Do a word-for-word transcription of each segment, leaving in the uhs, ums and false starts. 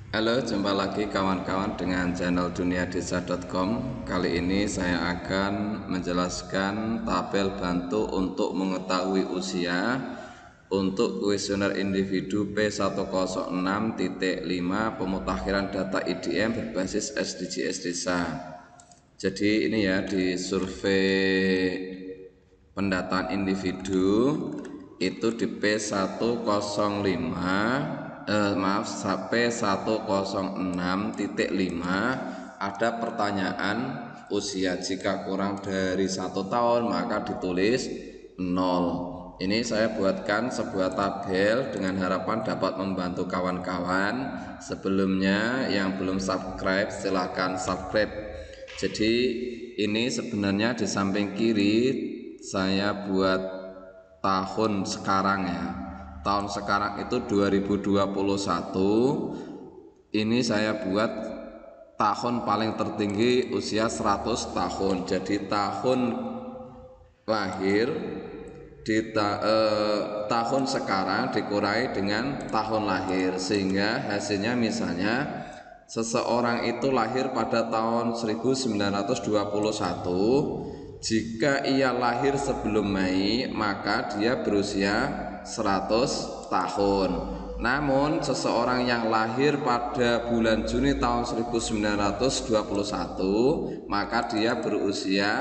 Halo, jumpa lagi kawan-kawan dengan channel dunia desa titik com. Kali ini saya akan menjelaskan tabel bantu untuk mengetahui usia untuk kuesioner individu P seratus enam titik lima pemutakhiran data I D M berbasis S D Gs desa. Jadi ini ya, di survei pendataan individu itu di P seratus lima eh, maaf P seratus enam titik lima ada pertanyaan usia. Jika kurang dari satu tahun maka ditulis nol. Ini saya buatkan sebuah tabel dengan harapan dapat membantu kawan-kawan. Sebelumnya yang belum subscribe silahkan subscribe. Jadi ini sebenarnya di samping kiri saya buat tahun sekarang ya. Tahun sekarang itu dua ribu dua puluh satu. Ini saya buat tahun paling tertinggi usia seratus tahun. Jadi tahun lahir di ta, eh, tahun sekarang dikurangi dengan tahun lahir, sehingga hasilnya misalnya seseorang itu lahir pada tahun seribu sembilan ratus dua puluh satu. Jika ia lahir sebelum Mei maka dia berusia seratus tahun. Namun seseorang yang lahir pada bulan Juni tahun seribu sembilan ratus dua puluh satu maka dia berusia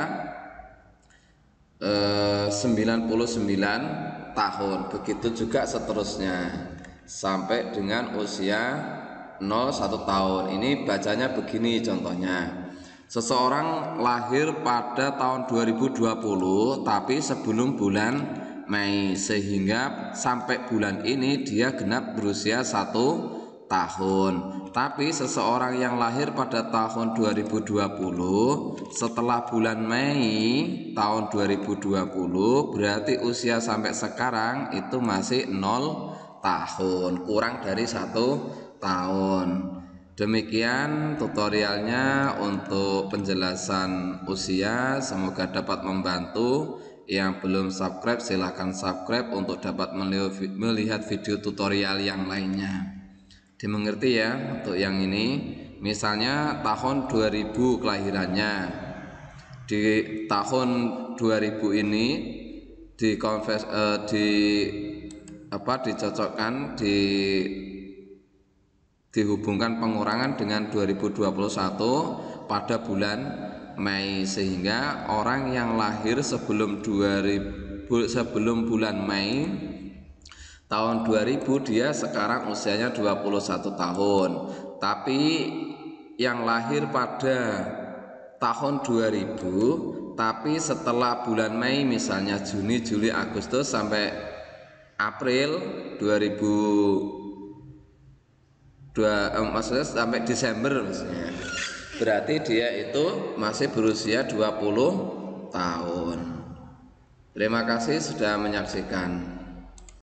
eh, sembilan puluh sembilan tahun. Begitu juga seterusnya sampai dengan usia nol satu tahun. Ini bacanya begini contohnya. Seseorang lahir pada tahun dua ribu dua puluh tapi sebelum bulan Mei, sehingga sampai bulan ini dia genap berusia satu tahun. Tapi seseorang yang lahir pada tahun dua ribu dua puluh setelah bulan Mei tahun dua ribu dua puluh berarti usia sampai sekarang itu masih nol tahun, kurang dari satu tahun. Demikian tutorialnya untuk penjelasan usia, semoga dapat membantu. Yang belum subscribe silahkan subscribe untuk dapat melihat video tutorial yang lainnya. Dimengerti ya untuk yang ini. Misalnya tahun dua ribu kelahirannya, di tahun dua ribu ini di konvers eh, di apa dicocokkan di dihubungkan pengurangan dengan dua ribu dua puluh satu pada bulan Mei, sehingga orang yang lahir sebelum dua ribu sebelum bulan Mei tahun dua ribu dia sekarang usianya dua puluh satu tahun. Tapi yang lahir pada tahun dua ribu tapi setelah bulan Mei misalnya Juni, Juli, Agustus sampai April dua ribu dua eh, maksudnya sampai Desember maksudnya, berarti dia itu masih berusia dua puluh tahun. Terima kasih sudah menyaksikan.